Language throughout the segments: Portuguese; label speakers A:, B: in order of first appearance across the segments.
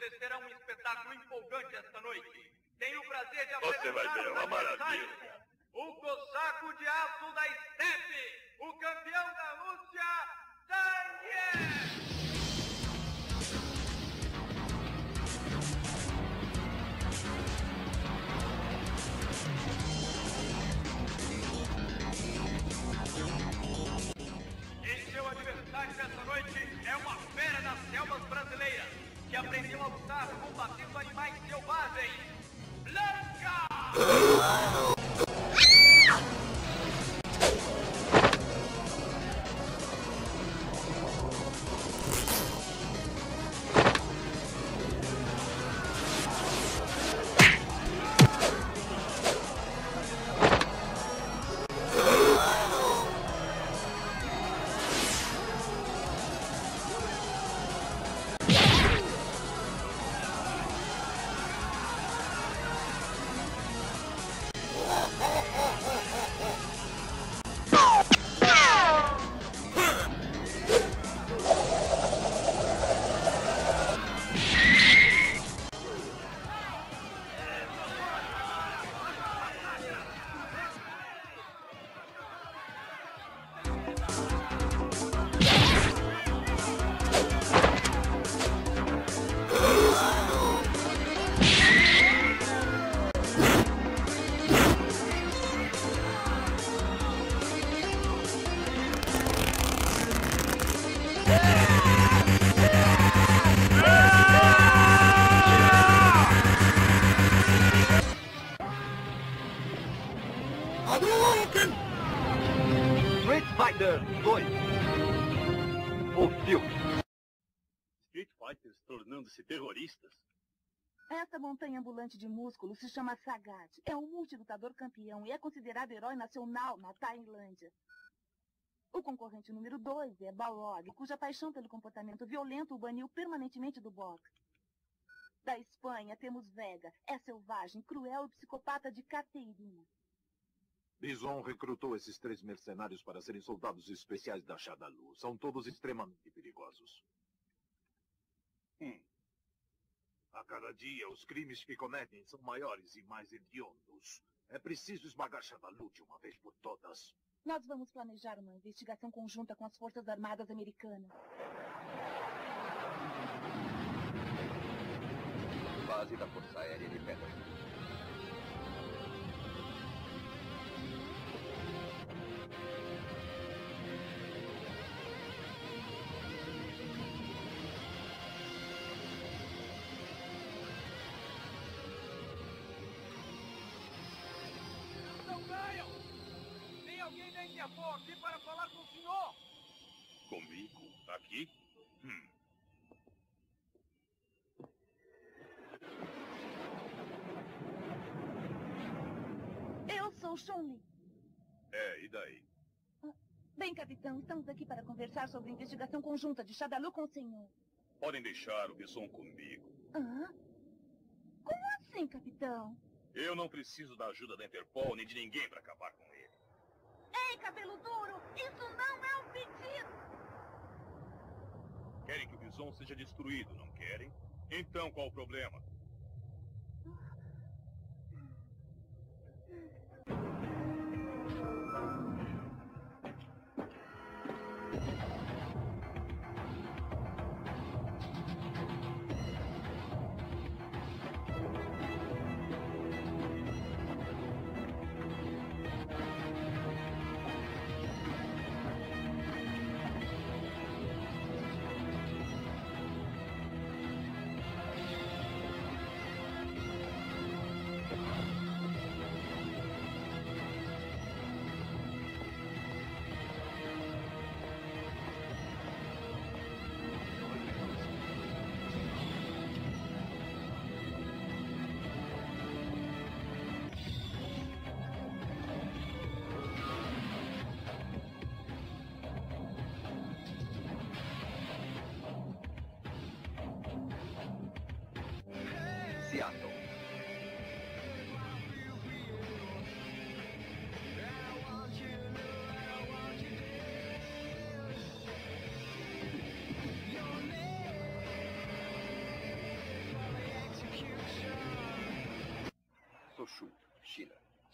A: Vocês terão um espetáculo empolgante esta noite. Tenho o prazer de
B: Você vai
A: apresentar
B: ver
A: os
B: uma
A: adversários.
B: maravilha.
A: O Cossaco de Aço da Estepe, o campeão da Rússia, Daniel! E seu adversário desta noite é uma fera das selvas brasileiras, que aprendeu a lutar combatendo animais selvagens, Blanca! Street Fighter 2. O filme.
B: Street Fighters tornando-se terroristas?
C: Essa montanha ambulante de músculos se chama Sagat. É um multilutador campeão e é considerado herói nacional na Tailândia. O concorrente número 2 é Balrog, cuja paixão pelo comportamento violento o baniu permanentemente do boxe. Da Espanha temos Vega, é selvagem, cruel e psicopata de carteirinha.
D: Bison recrutou esses 3 mercenários para serem soldados especiais da Shadalu. São todos extremamente perigosos. A cada dia, os crimes que cometem são maiores e mais hediondos. É preciso esmagar Shadalu de uma vez por todas.
C: Nós vamos planejar uma investigação conjunta com as Forças Armadas Americanas.
E: Base da Força Aérea de Pedro.
A: Não caiam! Tem alguém da Interpol aqui para falar com o senhor?
B: Comigo? Aqui?
C: Eu sou Chun-Li.
B: E daí?
C: Bem, capitão, estamos aqui para conversar sobre a investigação conjunta de Shadalu com o senhor.
B: Podem deixar o Bison comigo.
C: Hã? Como assim, capitão?
B: Eu não preciso da ajuda da Interpol nem de ninguém para acabar com ele.
C: Ei, cabelo duro, isso não é um pedido!
B: Querem que o Bison seja destruído, não querem? Então qual o problema?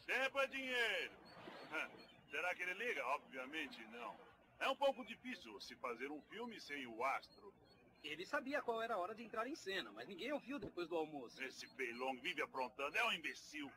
B: Tempo é dinheiro. Será que ele liga? Obviamente não. É um pouco difícil se fazer um filme sem o astro.
F: Ele sabia qual era a hora de entrar em cena, mas ninguém ouviu depois do almoço.
B: Esse Feilong vive aprontando, é um imbecil.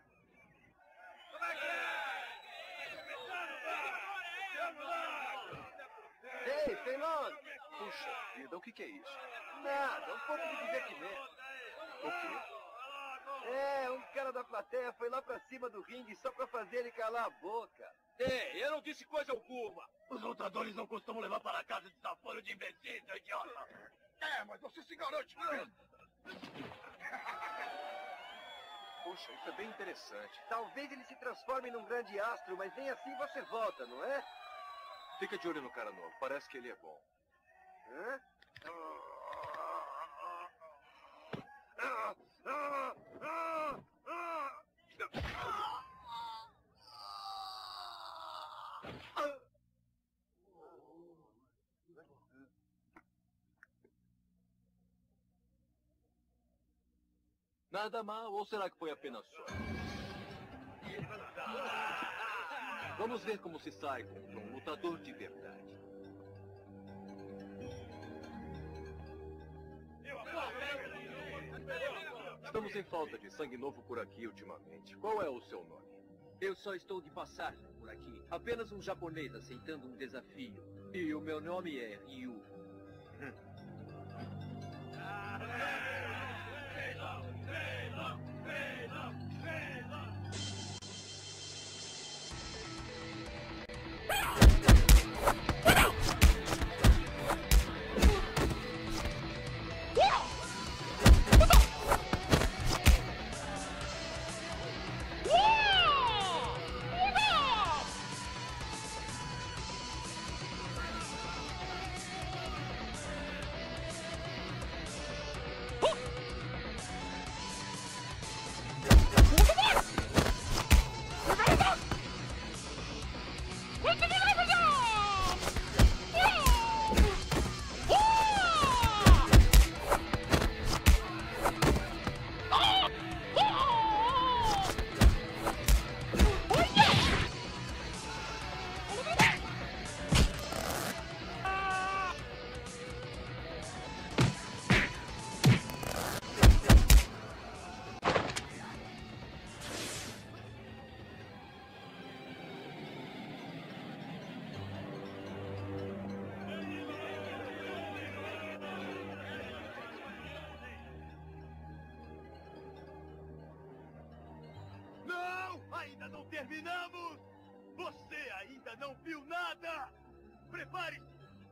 E: Ei, Feilong! Puxa vida, o que é isso? Nada, um pouco de divertimento. O quê? Um cara da plateia foi lá pra cima do ringue só pra fazer ele calar a boca.
F: Ei, eu não disse coisa alguma.
D: Os lutadores não costumam levar para casa desaforo de imbecis, seu idiota. Mas você se garante mesmo.
E: Puxa, isso é bem interessante. Talvez ele se transforme num grande astro, mas nem assim você volta, não é? Fica de olho no cara novo, parece que ele é bom. Hã? Nada mal, ou será que foi apenas sorte? Vamos ver como se sai contra um lutador de verdade. Estamos em falta de sangue novo por aqui ultimamente. Qual é o seu nome?
F: Eu só estou de passagem por aqui. Apenas um japonês aceitando um desafio. E o meu nome é Ryu.
D: Ainda não terminamos! Você ainda não viu nada! Prepare-se!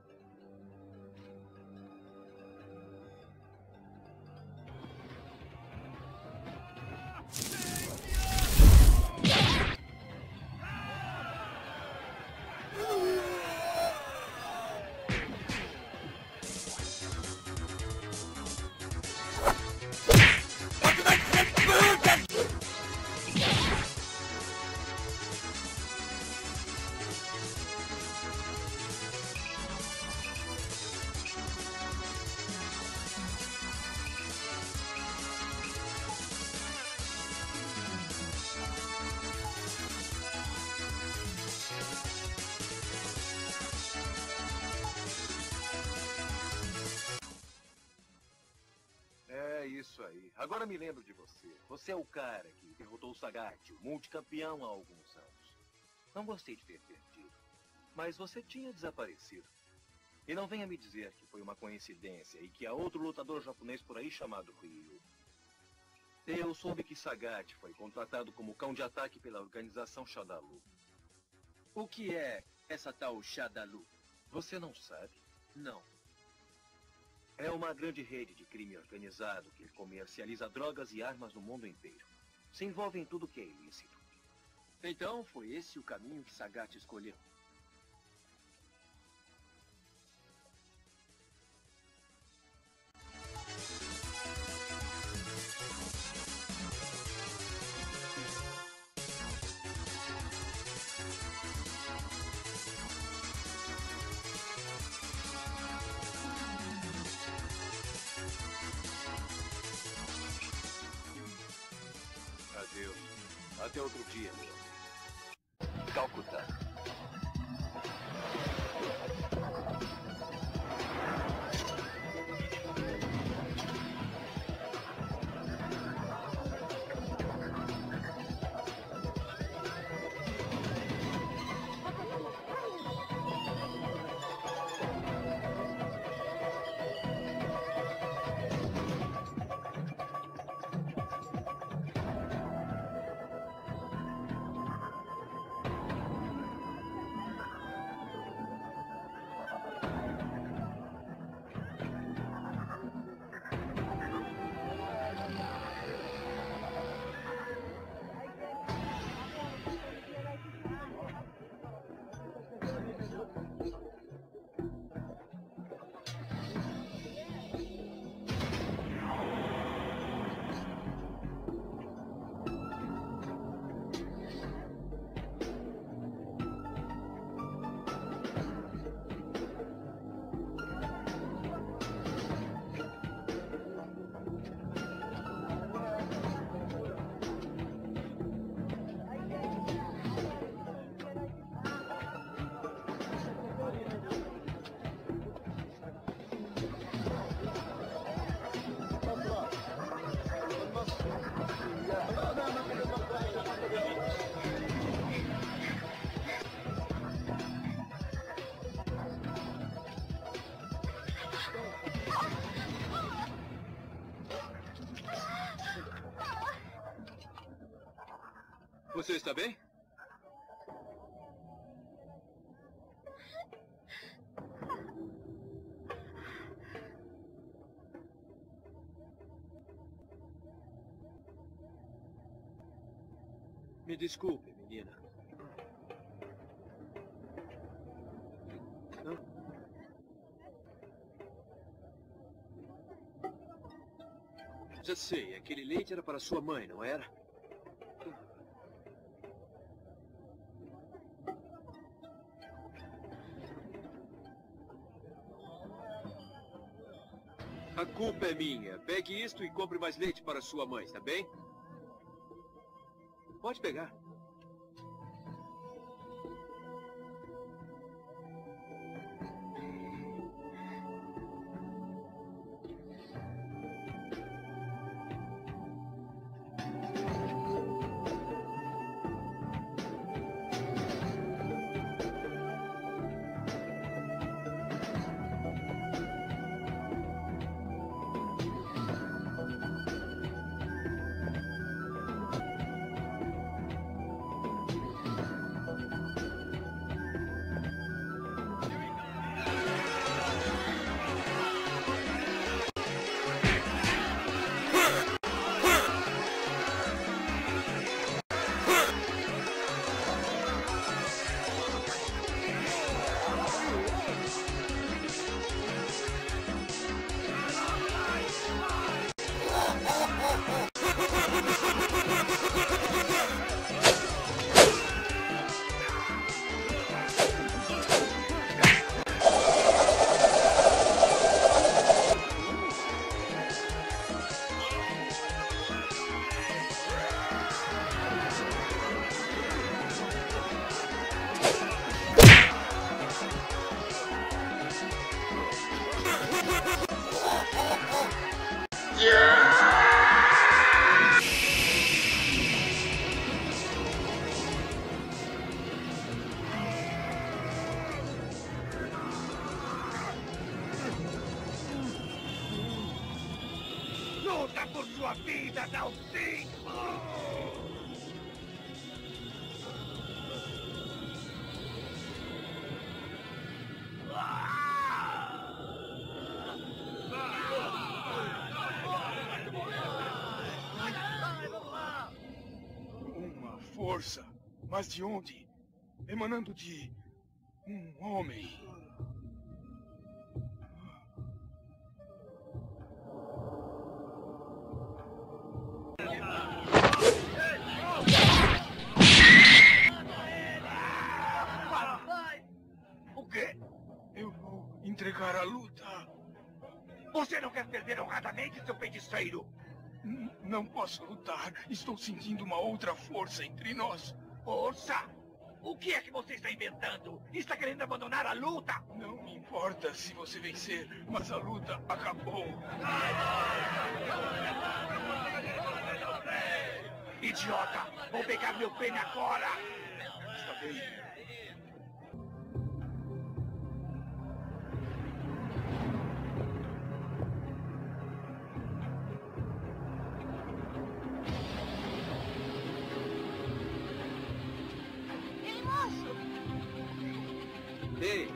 E: Isso aí. Agora me lembro de você. Você é o cara que derrotou o Sagat, o multicampeão há alguns anos. Não gostei de ter perdido, mas você tinha desaparecido. E não venha me dizer que foi uma coincidência e que há outro lutador japonês por aí chamado Ryu. Eu soube que Sagat foi contratado como cão de ataque pela organização Shadalu.
F: O que é essa tal Shadalu?
E: Você não sabe?
F: Não.
E: É uma grande rede de crime organizado que comercializa drogas e armas no mundo inteiro. Se envolve em tudo que é ilícito.
F: Então foi esse o caminho que Sagat escolheu.
E: Adeus. Até outro dia, meu amigo. Calcutá.
F: Você está bem? Me desculpe, menina. Hã? Já sei, aquele leite era para sua mãe, não era? A culpa é minha. Pegue isto e compre mais leite para sua mãe, está bem? Pode pegar.
D: Luta por sua vida, Dalsinho!
G: Uma força. Mas de onde? Emanando de um homem.
D: O quê?
G: Eu vou entregar a luta.
D: Você não quer perder honradamente, seu feiticeiro?
G: Não posso lutar. Estou sentindo uma outra força entre nós.
D: Força! O que é que você está inventando? Está querendo abandonar a luta?
G: Não me importa se você vencer, mas a luta acabou.
D: Idiota! Vou pegar meu prêmio agora!
G: Está bem.
C: Ei, moço!
F: Ei!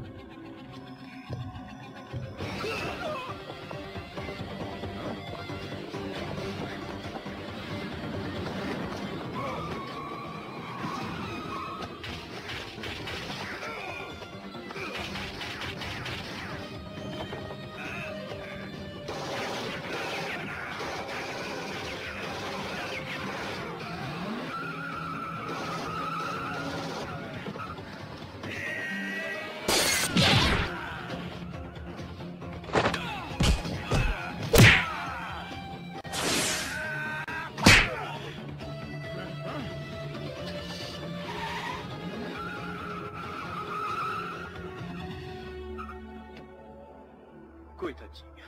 F: Coitadinha.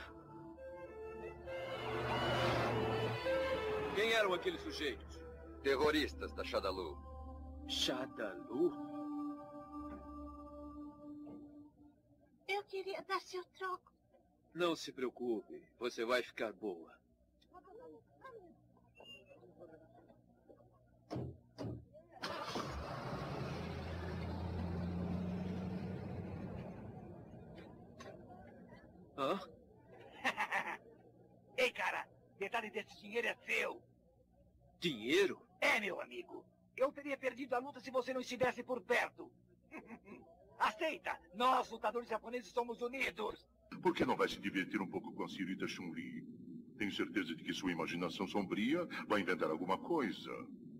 F: Quem eram aqueles sujeitos?
H: Terroristas da Shadalu.
F: Shadalu?
C: Eu queria dar seu troco.
F: Não se preocupe, você vai ficar boa. Hã?
D: Ei, cara, metade desse dinheiro é seu.
F: Dinheiro?
D: É, meu amigo. Eu teria perdido a luta se você não estivesse por perto. Aceita! Nós, lutadores japoneses, somos unidos.
I: Por que não vai se divertir um pouco com a senhorita Chun-Li? Tenho certeza de que sua imaginação sombria vai inventar alguma coisa.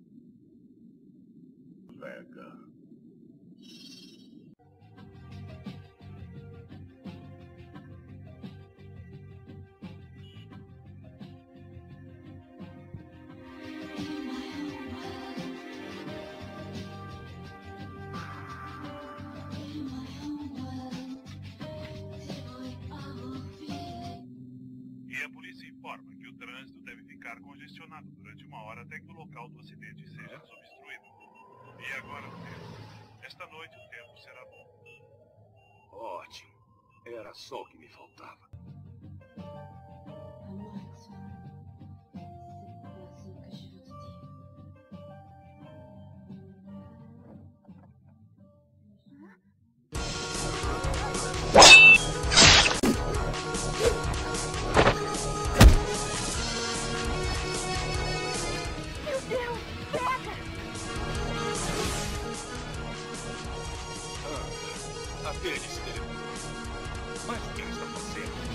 I: Vega.
B: Informa que o trânsito deve ficar congestionado durante 1 hora até que o local do acidente seja desobstruído. E agora o tempo. Esta noite o tempo será bom.
D: Ótimo. Era só o que me faltava.
B: Atende-se dele. Mas o que ele está fazendo?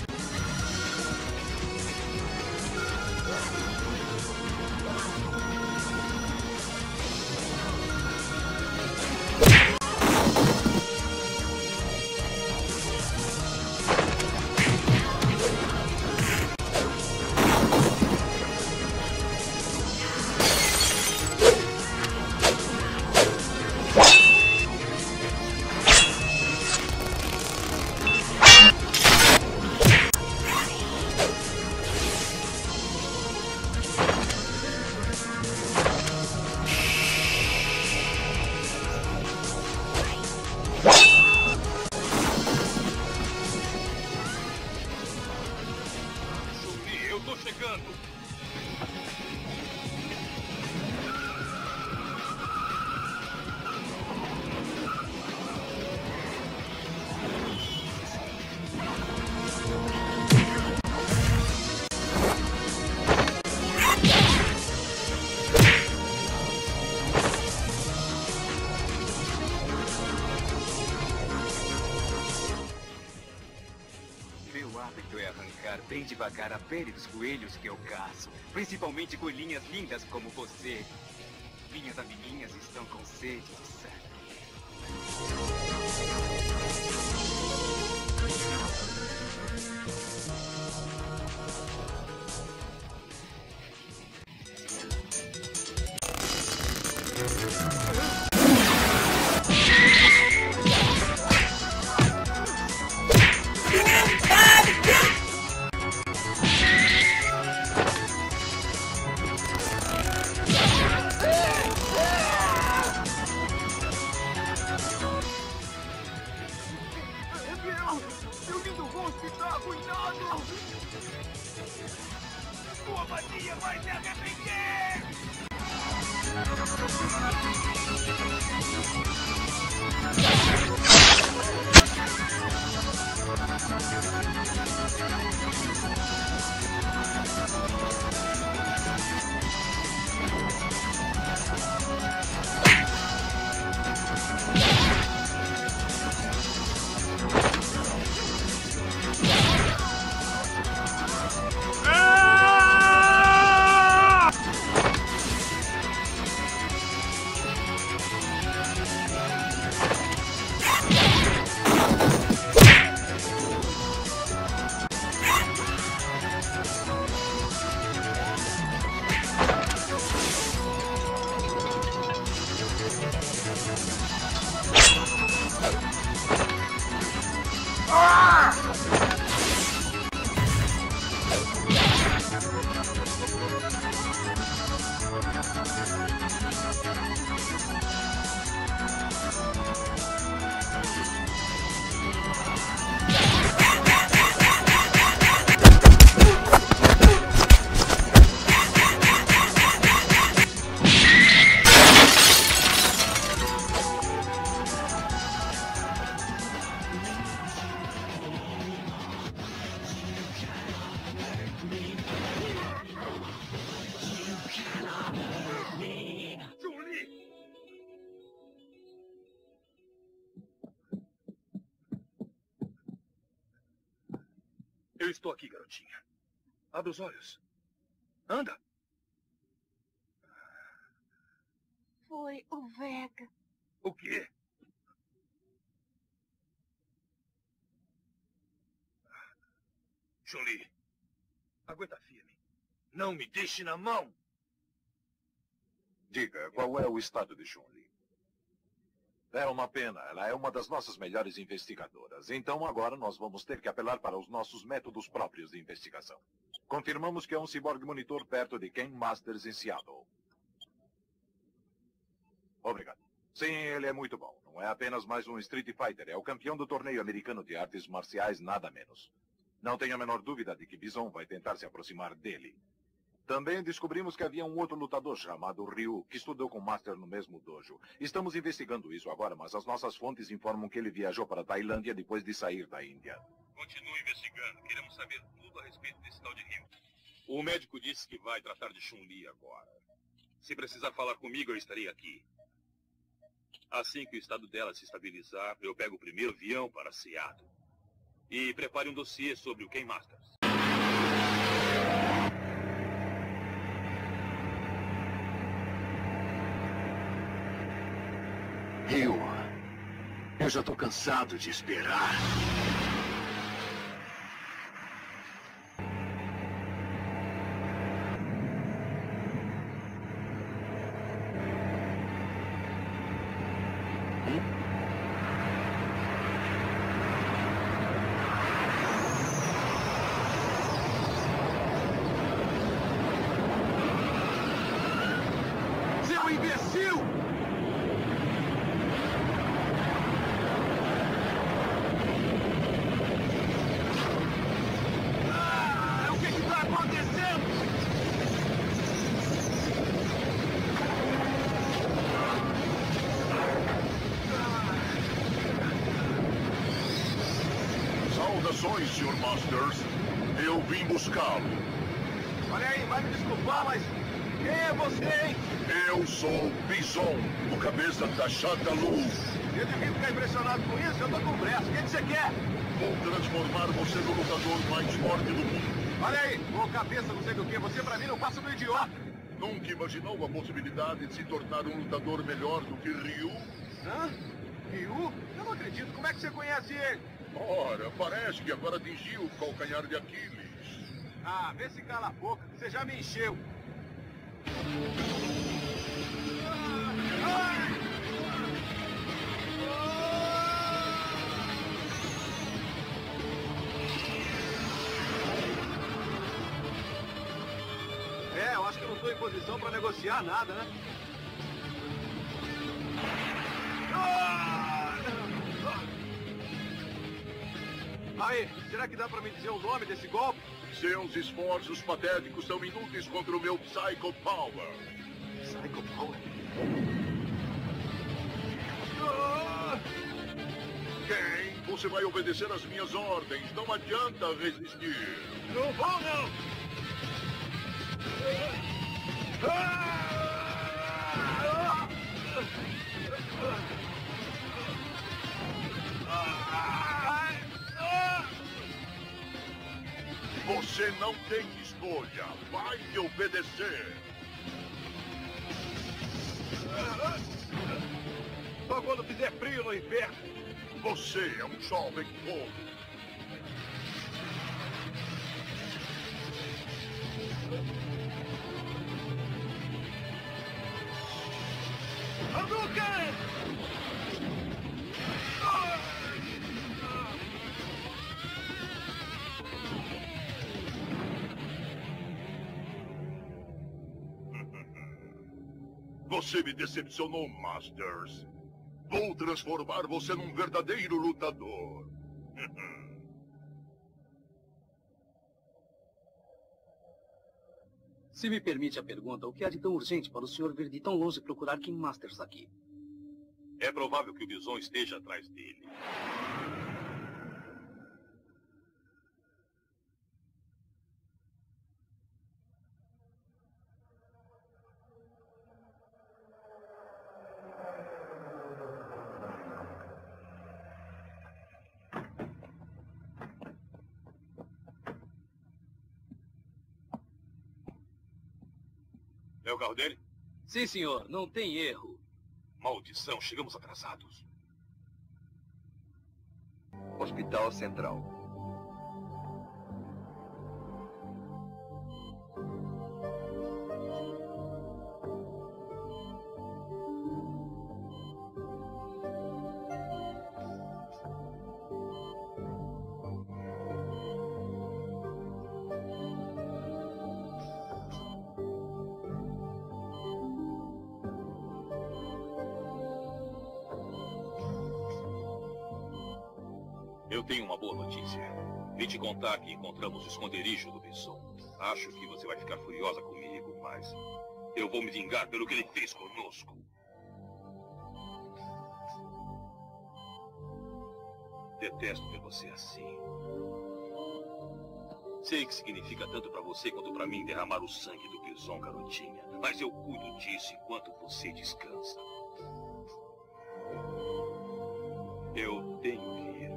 B: Eu tô chegando.
J: Meu hábito é arrancar bem devagar a pele dos coelhos que eu caço. Principalmente coelhinhas lindas como você. Minhas amiguinhas estão com sede de sangue.
D: Eu estou aqui, garotinha. Abre os olhos. Anda.
C: Foi o Vega.
D: O quê? Chun-Li, aguenta firme. Não me deixe na mão.
K: Diga, qual é o estado de Chun-Li? É uma pena, ela é uma das nossas melhores investigadoras. Então agora nós vamos ter que apelar para os nossos métodos próprios de investigação. Confirmamos que é um ciborgue monitor perto de Ken Masters em Seattle. Obrigado. Sim, ele é muito bom. Não é apenas mais um Street Fighter, é o campeão do torneio americano de artes marciais, nada menos. Não tenho a menor dúvida de que Bison vai tentar se aproximar dele. Também descobrimos que havia um outro lutador chamado Ryu, que estudou com o Master no mesmo dojo. Estamos investigando isso agora, mas as nossas fontes informam que ele viajou para a Tailândia depois de sair da Índia.
L: Continue investigando. Queremos saber tudo a respeito desse tal de Ryu. O médico disse que vai tratar de Chun-Li agora. Se precisar falar comigo, eu estarei aqui. Assim que o estado dela se estabilizar, eu pego o primeiro avião para Seattle. E prepare um dossiê sobre o Ken Masters.
D: Ryu, eu já estou cansado de esperar. Seu imbecil! O que está acontecendo?
I: Saudações, Sr. Masters. Eu vim buscá-lo.
D: Olha aí, vai me desculpar, mas quem é você, hein?
I: Eu sou Bison, o cabeça da Shadalu.
D: Eu devia ficar impressionado com isso, eu tô com pressa. O que você quer?
I: Vou transformar você no lutador mais forte do mundo.
D: Olha aí, ô cabeça, não sei do que, você pra mim não passa do idiota.
I: Nunca imaginou a possibilidade de se tornar um lutador melhor do que Ryu?
D: Hã? Ryu? Eu não acredito, como é que você conhece ele?
I: Ora, parece que agora atingiu o calcanhar de Aquiles.
D: Ah, vê se cala a boca, você já me encheu. É, eu acho que não estou em posição para negociar nada, né? Aí, será que dá para me dizer o nome desse golpe?
I: Seus esforços patéticos são inúteis contra o meu Psycho Power.
D: Psycho Power?
I: Quem? Você vai obedecer às minhas ordens. Não adianta resistir.
D: Não vou, não!
I: Você não tem escolha. Vai me obedecer.
D: Só quando fizer frio no inverno.
I: Você é um jovem fogo.
D: Hadouken!
I: Você me decepcionou, Masters. Vou transformar você num verdadeiro lutador.
M: Se me permite a pergunta, o que há de tão urgente para o senhor vir de tão longe procurar King Masters aqui?
L: É provável que o Bison esteja atrás dele. É o carro dele?
F: Sim, senhor. Não tem erro.
L: Maldição, chegamos atrasados.
H: Hospital Central.
L: Eu tenho uma boa notícia. Vim te contar que encontramos o esconderijo do Bison. Acho que você vai ficar furiosa comigo, mas eu vou me vingar pelo que ele fez conosco. Detesto ver você assim. Sei que significa tanto pra você quanto pra mim derramar o sangue do Bison, garotinha. Mas eu cuido disso enquanto você descansa. Eu tenho que ir.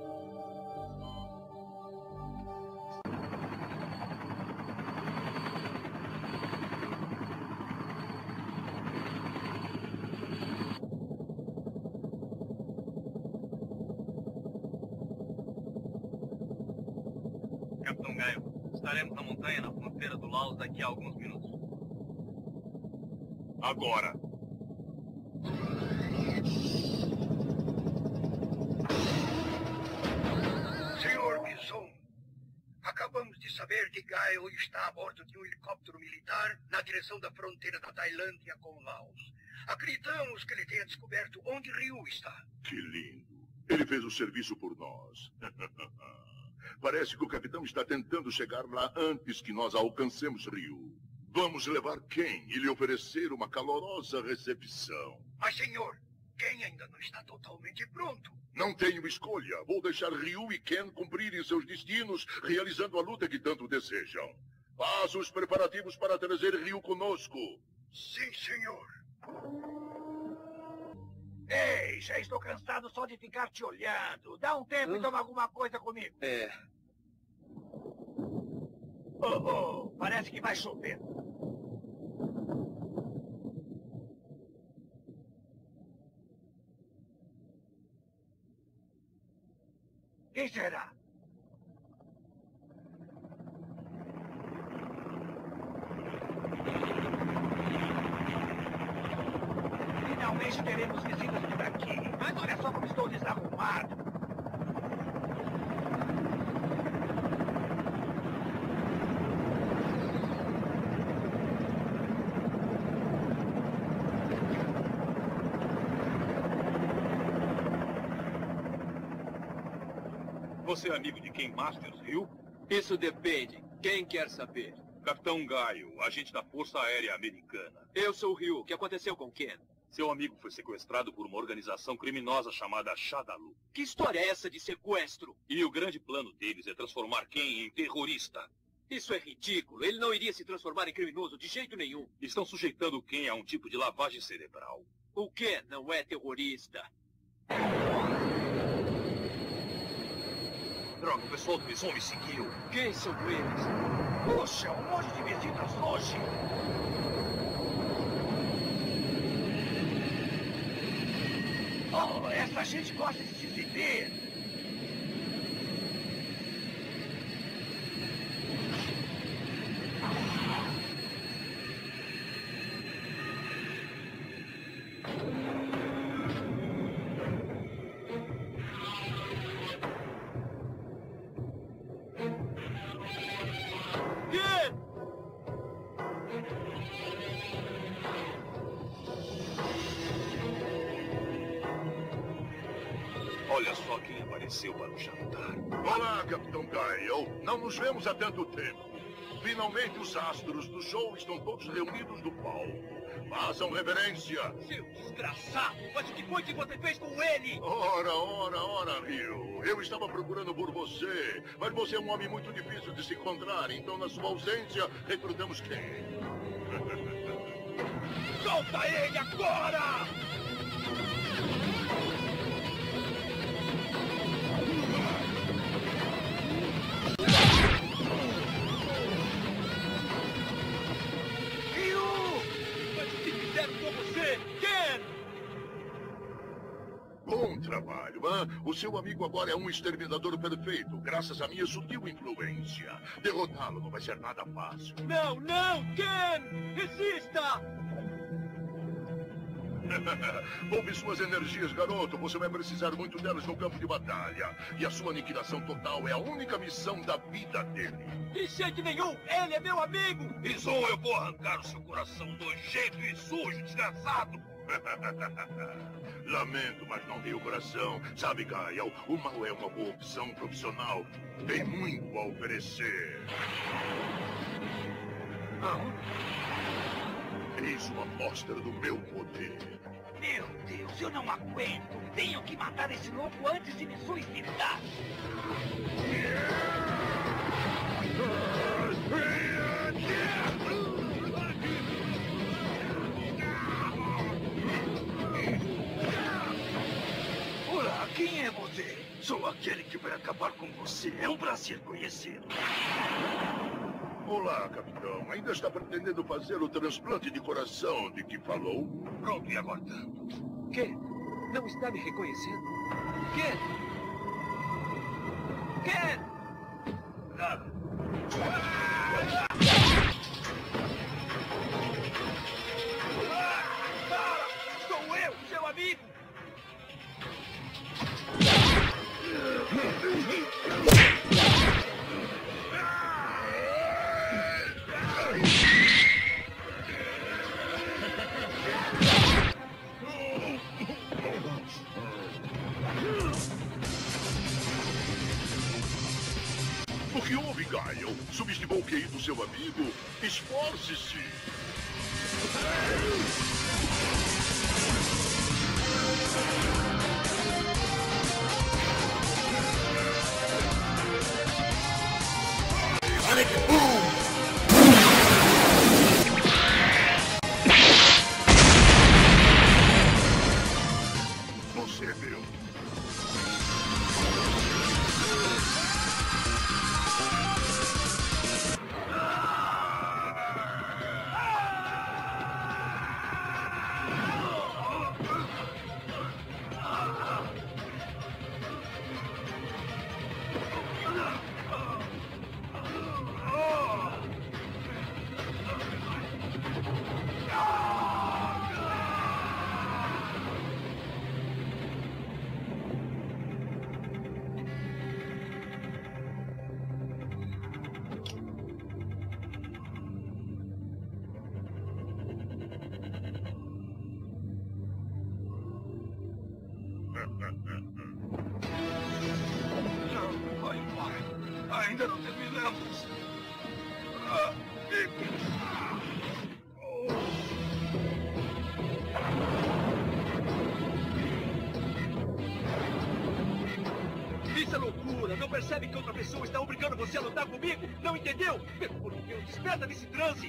A: Capitão Gaio, estaremos na montanha na fronteira do Laos daqui a alguns minutos.
L: Agora!
N: Senhor Bison, acabamos de saber que Gaio está a bordo de um helicóptero militar na direção da fronteira da Tailândia com Laos. Acreditamos que ele tenha descoberto onde Ryu está.
I: Que lindo. Ele fez o serviço por nós. Parece que o capitão está tentando chegar lá antes que nós alcancemos Ryu. Vamos levar Ken e lhe oferecer uma calorosa recepção.
N: Mas, senhor, Ken ainda não está totalmente pronto.
I: Não tenho escolha. Vou deixar Ryu e Ken cumprirem seus destinos, realizando a luta que tanto desejam. Faça os preparativos para trazer Ryu conosco.
N: Sim, senhor.
D: Ei, já estou cansado só de ficar te olhando. Dá um tempo e toma alguma coisa comigo.
F: É.
D: Parece que vai chover. Quem será? Finalmente teremos visitas por aqui. Mas olha só como estou desarrumado.
L: Você é amigo de Ken Masters, Ryu?
F: Isso depende. Quem quer saber?
L: Capitão Gaio, agente da Força Aérea Americana.
F: Eu sou o Ryu. O que aconteceu com Ken?
L: Seu amigo foi sequestrado por uma organização criminosa chamada Shadalu.
F: Que história é essa de sequestro?
L: E o grande plano deles é transformar Ken em terrorista.
F: Isso é ridículo. Ele não iria se transformar em criminoso de jeito nenhum.
L: Estão sujeitando Ken a um tipo de lavagem cerebral.
F: O Ken não é terrorista.
L: Droga, o pessoal do Bison me seguiu.
F: Quem são eles?
D: Puxa, um monte de visitas hoje. Essa gente gosta de se exibir.
L: Olha só quem apareceu para o jantar.
I: Olá, Capitão Gaio. Não nos vemos há tanto tempo. Finalmente os astros do show estão todos reunidos no palco. Façam reverência.
A: Seu desgraçado! Mas o que foi que você fez com ele?
I: Ora, Ryu. Eu estava procurando por você. Mas você é um homem muito difícil de se encontrar. Então, na sua ausência, recrutamos quem?
A: Solta ele agora!
D: Ryu!
I: Bom trabalho, hã? O seu amigo agora é um exterminador perfeito, graças à minha sutil influência. Derrotá-lo não vai ser nada fácil.
F: Não, não, Ken! Resista!
I: Poupe suas energias, garoto. Você vai precisar muito delas no campo de batalha. E a sua aniquilação total é a única missão da vida dele.
F: De jeito nenhum! Ele é meu amigo!
L: Bison, eu vou arrancar o seu coração nojento e sujo, desgraçado!
I: Lamento, mas não tenho coração. Sabe, Gael, o mal é uma boa opção profissional. Tem muito a oferecer. Eis uma amostra do meu poder.
N: Meu Deus, eu não aguento. Tenho que matar esse louco antes de me suicidar.
O: Olá, quem é você? Sou aquele que vai acabar com você. É um prazer conhecê-lo.
I: Olá, capitão. Ainda está pretendendo fazer o transplante de coração de que falou?
L: Pronto, e aguardando.
F: Ken, não está me reconhecendo? Ken! Ken!
N: Para! Sou eu, seu amigo!
I: O que houve, Gael? Subestimou o QI do seu amigo? Esforce-se!
O: Sonic Boom!
I: Você é meu.
O: Vai embora. Ainda não terminamos.
F: Isso é loucura! Não percebe que outra pessoa está obrigando você a lutar comigo? Não entendeu? Pelo amor de Deus, desperta desse transe!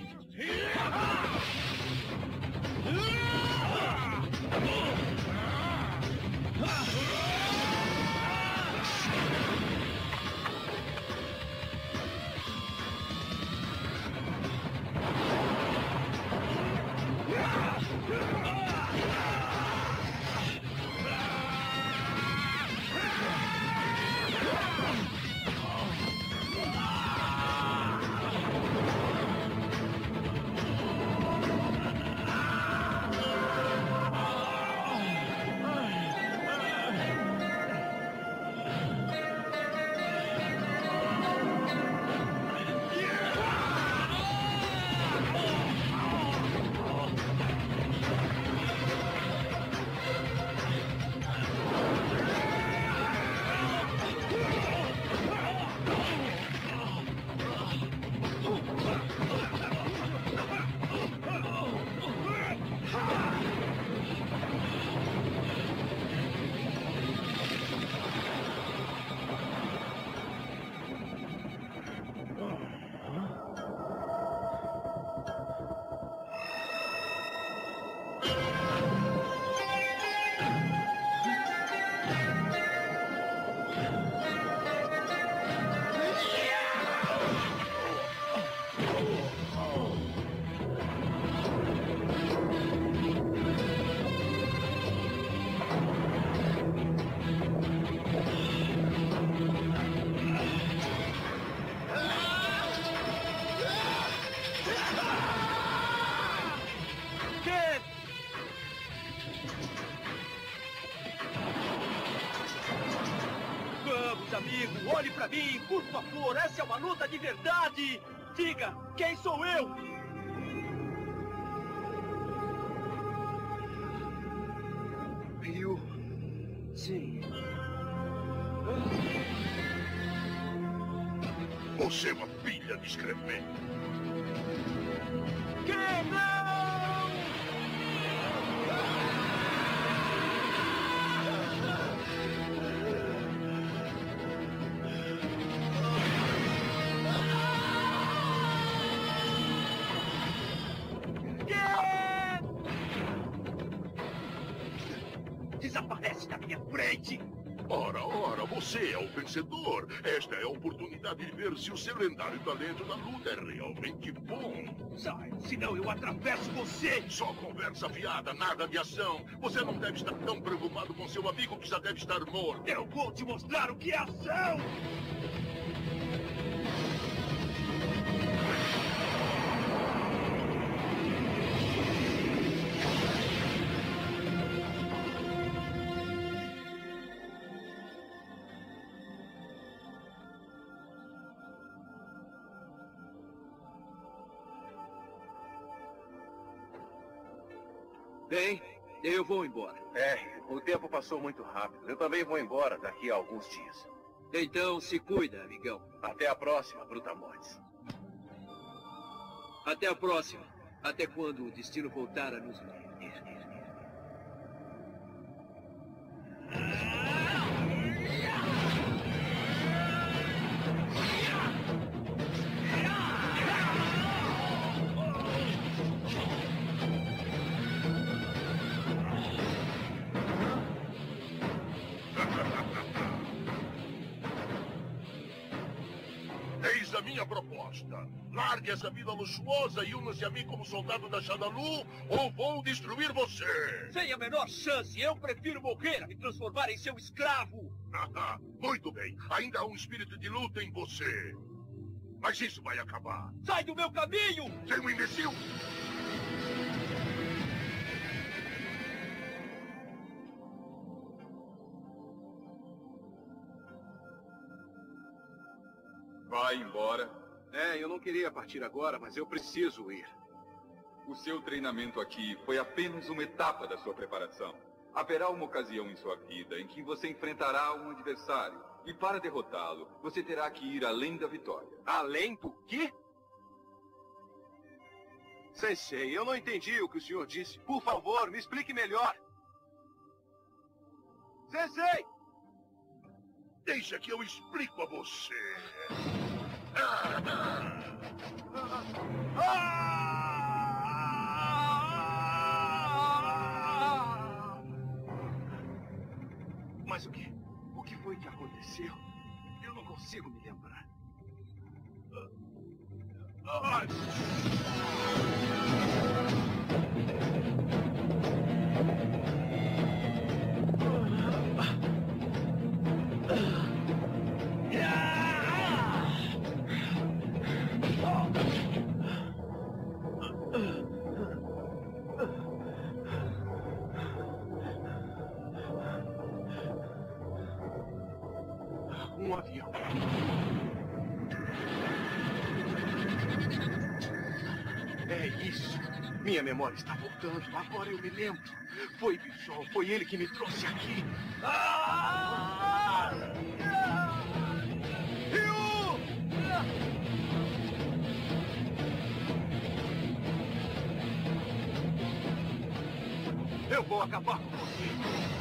F: pra mim, por favor. Essa é uma luta de verdade. Diga, quem sou eu?
O: Ryu.
F: Sim.
I: Você é uma pilha de excremento.
F: Que não!
O: Desaparece da minha frente!
I: Ora, você é o vencedor. Esta é a oportunidade de ver se o seu lendário talento na luta é realmente bom.
O: Sai, senão eu atravesso você!
I: Só conversa fiada, nada de ação. Você não deve estar tão preocupado com seu amigo que já deve estar morto.
O: Eu vou te mostrar o que é ação!
F: Bem, eu vou embora.
E: O tempo passou muito rápido. Eu também vou embora daqui a alguns dias.
F: Então, se cuida, amigão.
E: Até a próxima, Brutamontes.
F: Até a próxima. Até quando o destino voltar a nos unir.
I: Eis a minha proposta. Largue essa vida luxuosa e una-se a mim como soldado da Shadalu, ou vou destruir você.
F: Sem a menor chance. Eu prefiro morrer a me transformar em seu escravo.
I: Muito bem. Ainda há um espírito de luta em você. Mas isso vai acabar.
F: Sai do meu caminho!
I: Seu imbecil!
J: Vai embora.
P: Eu não queria partir agora, mas eu preciso ir.
J: O seu treinamento aqui foi apenas uma etapa da sua preparação. Haverá uma ocasião em sua vida em que você enfrentará um adversário. E para derrotá-lo, você terá que ir além da vitória.
P: Além do quê? Sensei, eu não entendi o que o senhor disse. Por favor, me explique melhor. Sensei!
I: Deixa que eu explico a você.
P: Mas o que? O que foi que aconteceu? Eu não consigo me lembrar. Um avião. É isso. Minha memória está voltando. Agora eu me lembro. Foi Bison. Foi ele que me trouxe aqui. Ryu! Eu vou acabar com você.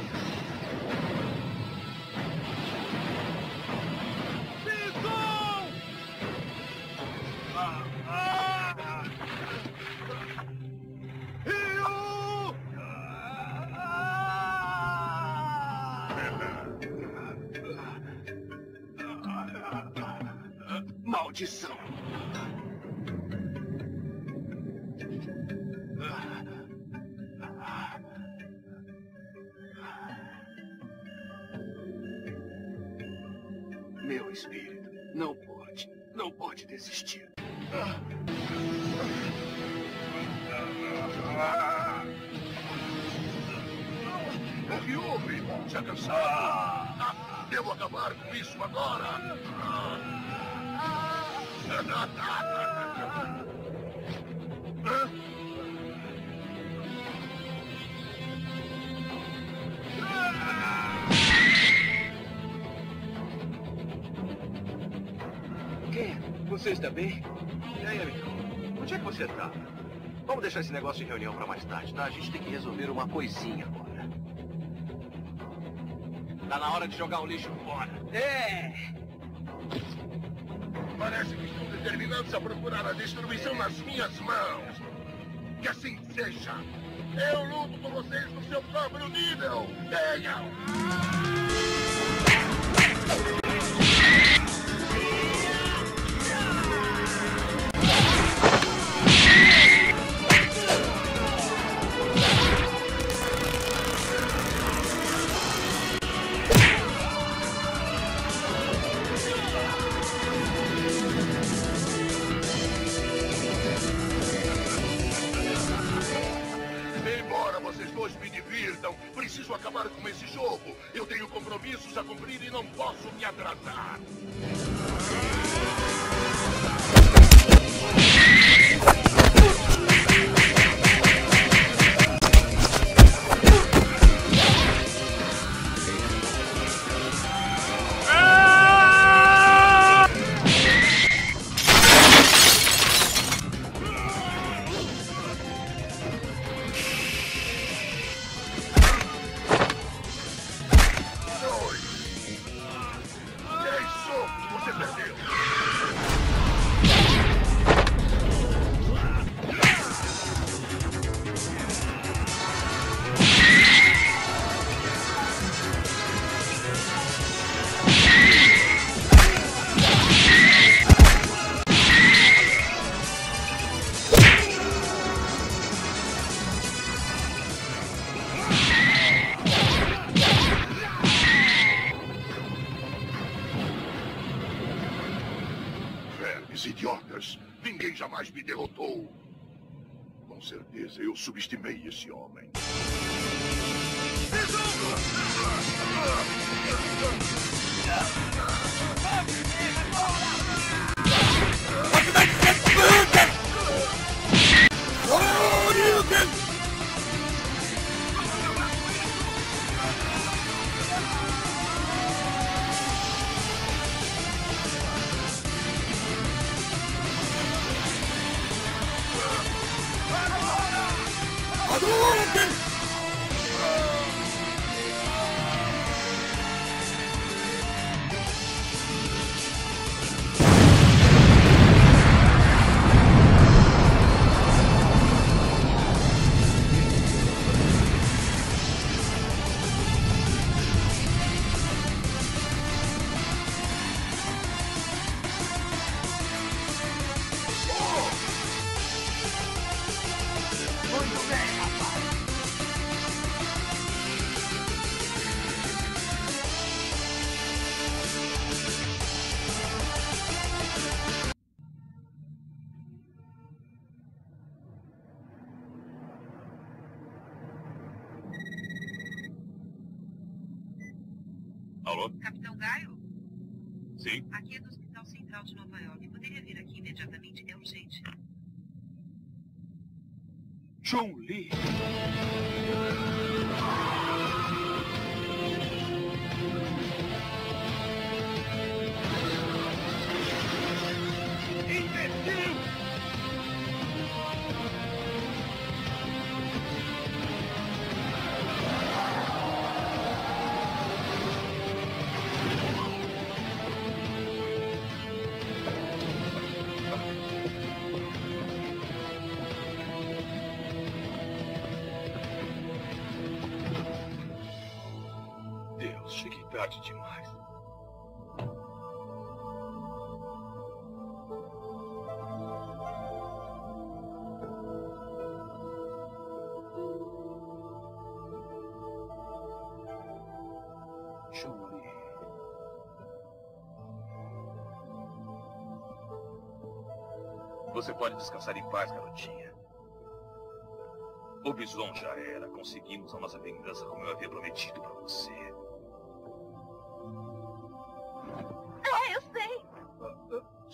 P: Maldição! Meu espírito não pode desistir.
I: O que houve? Já cansado? Devo acabar com isso agora.
P: Ken, você está bem? E aí, amigo? Onde é que você tá? Vamos deixar esse negócio de reunião para mais tarde, tá? A gente tem que resolver uma coisinha agora. Tá na hora de jogar o lixo fora.
I: É! Parece que estão determinados a procurar a destruição nas minhas mãos. Que assim seja. Eu luto com vocês no seu próprio nível. Venham! Preciso acabar com esse jogo. Eu tenho compromissos a cumprir e não posso me atrasar. Idiotas! Ninguém jamais me derrotou! Com certeza eu subestimei esse homem.
L: Alô?
Q: Capitão Gaio?
L: Sim?
Q: Aqui é do Hospital Central de Nova York. Poderia vir aqui imediatamente? É urgente.
L: Chun-Li!
F: Imbecil!
L: Cheguei tarde demais. Chun-Li. Você pode descansar em paz, garotinha. O Bison já era. Conseguimos a nossa vingança como eu havia prometido para você.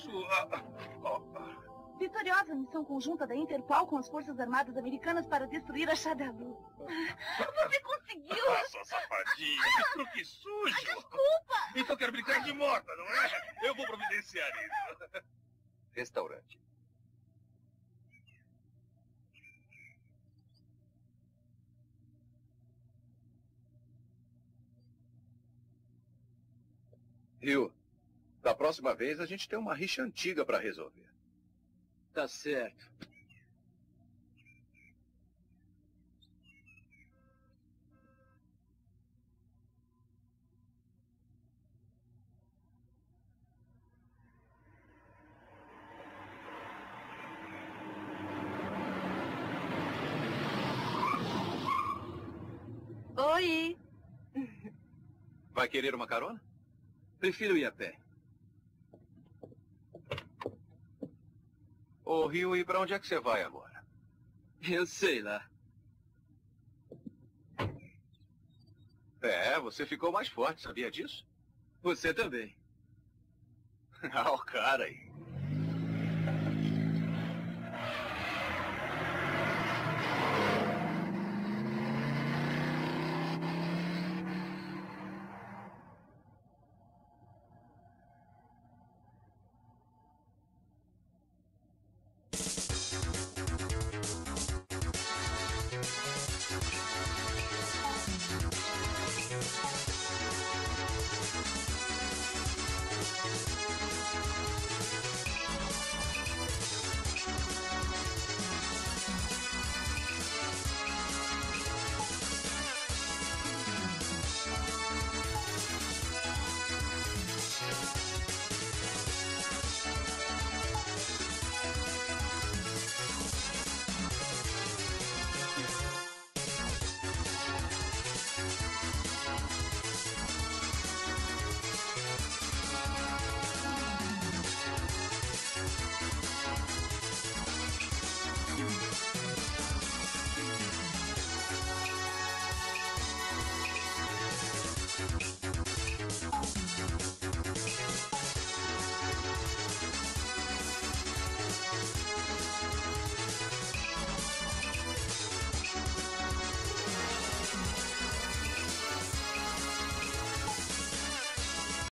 O: isso...
C: Vitoriosa missão conjunta da Interpol com as Forças Armadas Americanas para destruir a Shadalu. Você conseguiu!
O: Ah, sua safadinha, que truque sujo!
C: Desculpa!
O: Então quero brincar de morta, não é? Eu vou providenciar isso.
H: Restaurante.
P: Rio, da próxima vez a gente tem uma rixa antiga para resolver.
M: Tá certo.
Q: Oi.
P: Vai querer uma carona?
M: Prefiro ir a pé.
P: Ô, Rio, e pra onde é que você vai agora?
M: Eu sei lá.
P: É, você ficou mais forte, sabia disso?
M: Você também.
P: Ah, o cara aí.